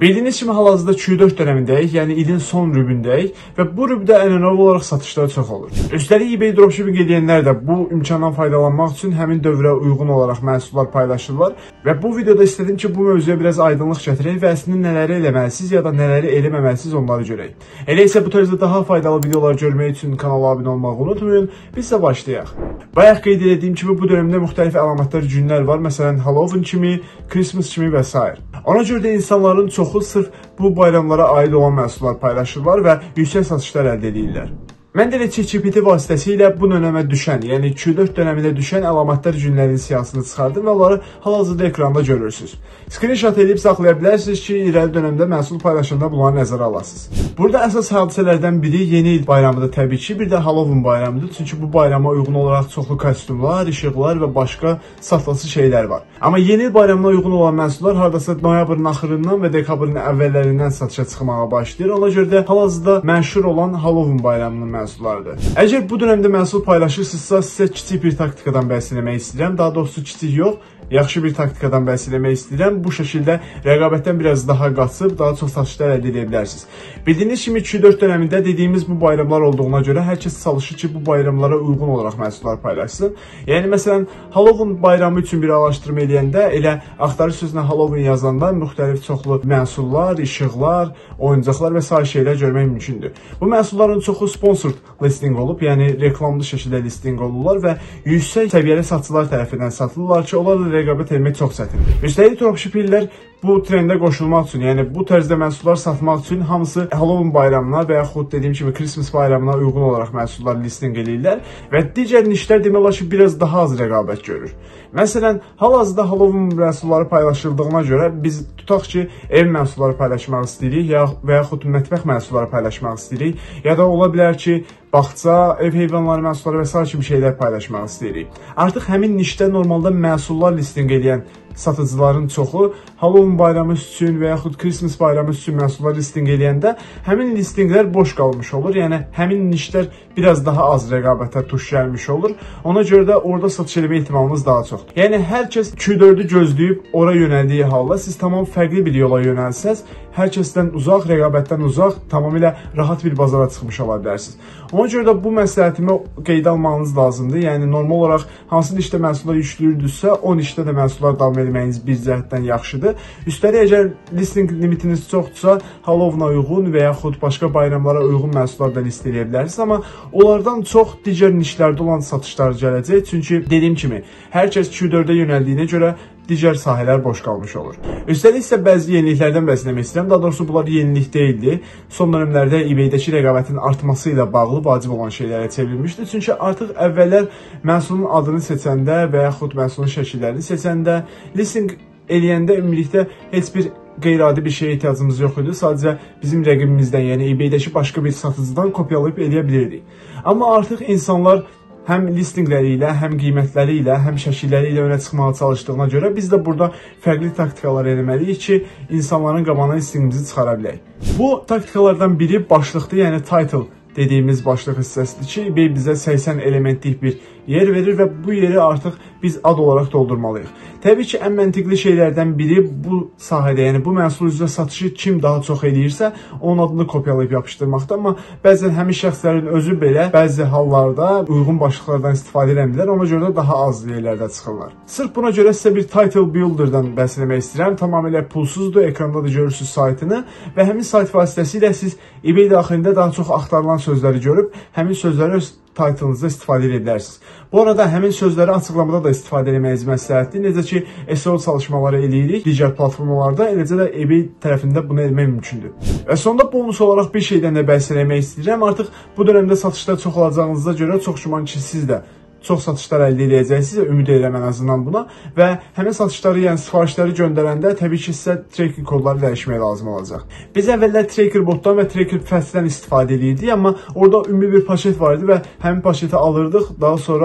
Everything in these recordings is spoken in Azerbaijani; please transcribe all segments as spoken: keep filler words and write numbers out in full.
Bildiyiniz kimi hal-hazırda Q dörd dönəmindəyik, yəni ilin son rübündəyik və bu rübdə ənənəvi olaraq satışlar çox olur. Üstəlik eBay dropshipping edənlər də bu imkandan faydalanmaq üçün həmin dövrə uyğun olaraq məhsullar paylaşırlar və bu videoda istədim ki, bu mövzuya biraz aydınlıq gətirək və əslində nələri eləməlisiniz ya da nələri eləməməlisiniz onları görək. Elə isə bu tərzdə daha faydalı videolar görmək üçün kanala abunə olmağı unutmayın. Biz də başlayaq. Bayaq qeyd etdiyim kimi bu dövrdə müxtəlif əlamətlər, günlər var. Məsələn, Halloween kimi, Christmas kimi və s. Ona görə də insanların çoxu sırf bu bayramlara aid olan məhsullar paylaşırlar və yüksək satışlar əldə edirlər. Mən də ChatGPT vasitəsilə bu dönəmə düşən, yəni Q dörd dönəmində düşən əlamətlər günlərinin siyahısını çıxardım və onları hal-hazırda ekranda görürsünüz. Screenshot edib saxlaya bilərsiniz ki, irəli dönəmdə məhsul paylaşanda bunları nəzərə alasınız. Burada əsas hadisələrdən biri yeni il bayramıdır təbii ki, bir də Halloween bayramıdır. Çünki bu bayrama uyğun olaraq çoxlu kostyumlar, işıqlar və başqa satışı şeylər var. Amma yeni il bayramına uyğun olan məhsullar hardasa noyabrın axırından və dekabrın əvvəllərindən satışa çıxmağa başlayır. Ona görə də hal-hazırda məşhur olan Halloween bayramının məhsullardır. Əgər bu dövrdə məhsul paylaşırsınızsa, sizə kiçik bir taktikadan bəhs etmək istəyirəm. Daha doğrusu kiçik yox, yaxşı bir taktikadan bəhs etmək istəyirəm. Bu şəkildə rəqabətdən biraz daha qaçıb, daha çox satışlar əldə edə bilərsiniz. Bildiyiniz kimi Q dörd dönəmində dediyimiz bu bayramlar olduğuna görə hər kəs çalışır ki, bu bayramlara uyğun olaraq məhsullar paylaşsın. Yəni, məsələn, Halloween bayramı üçün bir araşdırma eləyəndə, elə axtarış sözünə Halloween yazanda müxtəlif çoxlu məhsullar, işıqlar, oyuncaqlar və sair şeylər görmək mümkündür. Bu məhsulların çoxu sponsor listing olub, yəni reklamlı şəkildə listing olurlar və yüksək səviyyəli satıcılar tərəfindən satılırlar ki, onlarla rəqabət etmək çox çətindir. Üstəlik dropshippinglər bu trendə qoşulmaq üçün, yəni bu tərzdə məhsullar satmaq üçün hamısı Halloween bayramına və yaxud dediyim kimi Christmas bayramına uyğun olaraq məhsullar listing eləyirlər və digər nişlər demək olar ki, biraz daha az rəqabət görür. Məsələn, hal-hazırda Halloween məhsulları paylaşıldığına görə biz tutaq ki, ev məhsulları paylaşmaq istəyirik və yaxud mətbəx məhsulları paylaşmaq istəyirik ya da ola bilər ki, bağça, ev heyvanları məhsulları və s. kimi şeylər paylaşmaq istəyirik. Artıq həmin nişdə normalda məhsullar listing eləyən satıcıların çoxu Halloween bayramı üçün və yaxud Christmas bayramı üçün məhsullar listing eləyəndə həmin listinglər boş qalmış olur. Yəni, həmin nişlər biraz daha az rəqabətə tuş gəlmiş olur. Ona görə də orada satış eləmə ehtimalımız daha çoxdur. Yəni, hər kəs Q dördü gözləyib ora yönəldiyi halda siz tamam fərqli bir yola yönəlsəz, hər kəsdən uzaq, rəqabətdən uzaq, tamamilə rahat bir bazara çıxmış ola bilərsiniz. Ona görə də bu məsləhətimi qeydə almanız lazımdır. Yəni, normal olaraq hansı nişdə məhsullar yüklüyürdünüzsə, o nişdə də məhsullar davam etməyiniz bir cəhətdən yaxşıdır. Üstəlik, əgər listing limitiniz çoxdursa, Halloween-a uyğun və yaxud başqa bayramlara uyğun məhsullar da list edə bilərsiniz. Amma onlardan çox digər nişlərdə olan satışlar gələcək. Çünki dediyim kimi, hər kəs Q dördə yönəldiyinə görə digər sahələr boş qalmış olur. Üstəlik isə bəzi yeniliklərdən bəhs etmək istəyirəm. Daha doğrusu bunlar yenilik deyildi. Son dönəmlərdə eBay-dəki rəqabətin artması ilə bağlı vacib olan şeylərə çevrilmişdir. Çünki artıq əvvəllər məhsulun adını seçəndə və yaxud məhsulun şəkillərini seçəndə, listing eləyəndə ümumilikdə heç bir qeyri-adi bir şeyə ehtiyacımız yox idi. Sadəcə bizim rəqibimizdən, yəni eBay-dəki başqa bir satıcıdan kopyalayıb eləyə bilirdik. Amma artıq insanlar həm listingləri ilə, həm qiymətləri ilə, həm şəkilləri ilə önə çıxmağa çalışdığına görə biz də burada fərqli taktikalar eləməliyik ki, insanların qabağına listingimizi çıxara bilək. Bu taktikalardan biri başlıqdır, yəni title dediyimiz başlıq hissəsidir ki, eBay bizə səksən elementlik bir yer verir və bu yeri artıq biz ad olaraq doldurmalıyıq. Təbii ki, ən məntiqli şeylərdən biri bu sahədə, yəni bu məhsul üzrə satışı kim daha çox eləyirsə, onun adını kopyalayıb yapışdırmaqdır. Amma bəzən həmin şəxslərin özü belə bəzi hallarda uyğun başlıqlardan istifadə edəmirlər, ona görə də daha az yerlərdə çıxırlar. Sırf buna görə sizə bir title builder'dan bəhs etmək istəyirəm. Tamamilə pulsuzdur, ekranda da görürsünüz saytını və həmin sayt vasitəsilə siz eBay daxilində daha çox axtarılan sözləri görüb, həmin sözləri öz title'ınızda istifadə edə bilərsiniz. Bu arada həmin sözləri açıqlamada da istifadə etməyiniz məsləhətdir. Necə ki, S E O çalışmaları eləyirik digər platformalarda, eləcə də eBay tərəfində bunu etmək mümkündür. Və sonda bonus olaraq bir şeydən də bəhs etmək istəyirəm. Artıq bu dövrdə satışlar çox olacağınıza görə çox güman ki, siz də çox satışlar əldə edəcəksiniz, ümid edirəm ən azından buna və həmin satışları, yəni sifarişləri göndərəndə təbii ki, sizə tracking kodları dəyişmək lazım olacaq. Biz əvvəllər tracker botdan və tracker fəsdən istifadə edirdik, amma orada ümumi bir paket var idi və həmin paketi alırdıq, daha sonra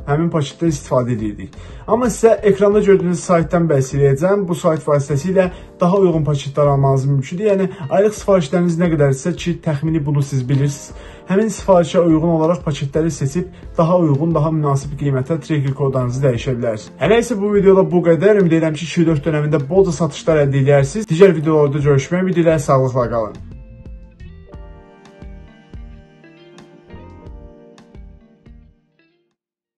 həmin paketdən istifadə edirdik. Amma sizə ekranda gördüyünüz saytdan bəhs edəcəm. Bu sayt vasitəsilə daha uyğun paketlər almanız mümkündür. Yəni aylıq sifarişləriniz nə qədərsə ki, təxmini bunu siz bilirsiniz. Həmin sifarişə uyğun olaraq paketləri seçib daha uyğun, daha münasib qiymətə tracking kodlarınızı dəyişə bilərsiniz. Hələ isə bu videoda bu qədər. Ümid edirəm ki, iki dörd dönəmində bolca satışlar əldə edərsiniz. Digər videolarda görüşmək ümidi ilə sağlıqla qalın.